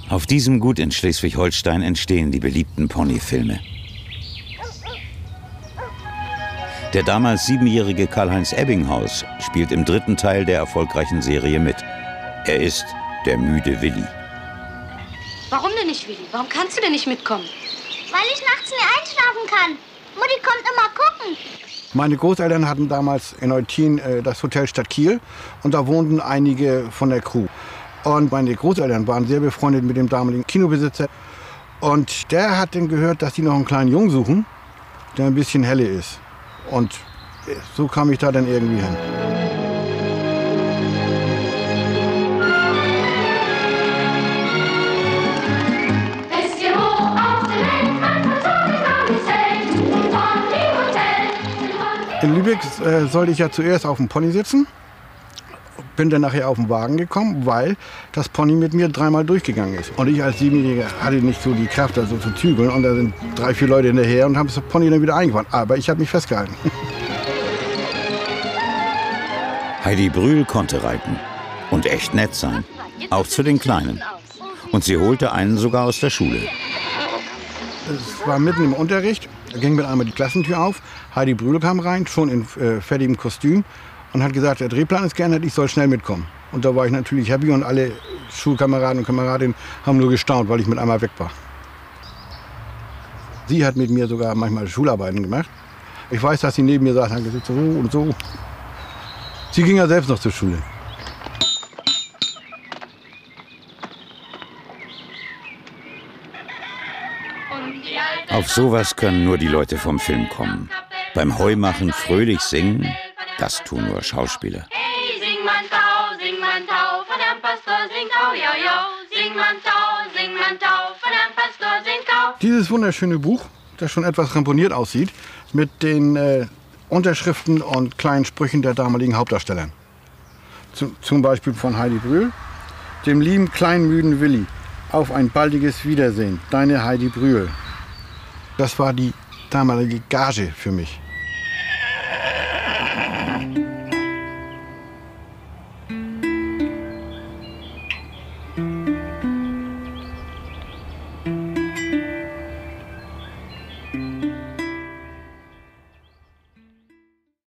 Auf diesem Gut in Schleswig-Holstein entstehen die beliebten Ponyfilme. Der damals 7-jährige Karl-Heinz Ebbinghaus spielt im 3. Teil der erfolgreichen Serie mit. Er ist der müde Willi. Warum denn nicht, Willi? Warum kannst du denn nicht mitkommen? Weil ich nachts nie einschlafen kann. Mutti kommt immer gucken. Meine Großeltern hatten damals in Eutin das Hotel Stadt Kiel und da wohnten einige von der Crew. Und meine Großeltern waren sehr befreundet mit dem damaligen Kinobesitzer. Und der hat dann gehört, dass die noch einen kleinen Jungen suchen, der ein bisschen helle ist. Und so kam ich da dann irgendwie hin. In Lübeck sollte ich ja zuerst auf dem Pony sitzen. Bin dann nachher auf den Wagen gekommen, weil das Pony mit mir 3-mal durchgegangen ist. Und ich als 7-Jähriger hatte nicht so die Kraft, also zu zügeln. Und da sind 3, 4 Leute hinterher und haben das Pony dann wieder eingefahren. Aber ich habe mich festgehalten. Heidi Brühl konnte reiten und echt nett sein, auch zu den Kleinen. Und sie holte einen sogar aus der Schule. Es war mitten im Unterricht, da ging mit einmal die Klassentür auf. Heidi Brühl kam rein, schon in fertigem Kostüm und hat gesagt, der Drehplan ist geändert, ich soll schnell mitkommen. Und da war ich natürlich happy und alle Schulkameraden und Kameradinnen haben nur gestaunt, weil ich mit einmal weg war. Sie hat mit mir sogar manchmal Schularbeiten gemacht. Ich weiß, dass sie neben mir saß und hat gesagt, so und so. Sie ging ja selbst noch zur Schule. Auf sowas können nur die Leute vom Film kommen. Beim Heumachen fröhlich singen, das tun nur Schauspieler. Hey, sing man Tau, von dem Pastor singt Tau, ja, ja. Sing man Tau, von dem Pastor singt Tau. Dieses wunderschöne Buch, das schon etwas ramponiert aussieht, mit den Unterschriften und kleinen Sprüchen der damaligen Hauptdarsteller. Zum Beispiel von Heidi Brühl, dem lieben kleinen müden Willi. Auf ein baldiges Wiedersehen, deine Heidi Brühl. Das war die damalige Gage für mich.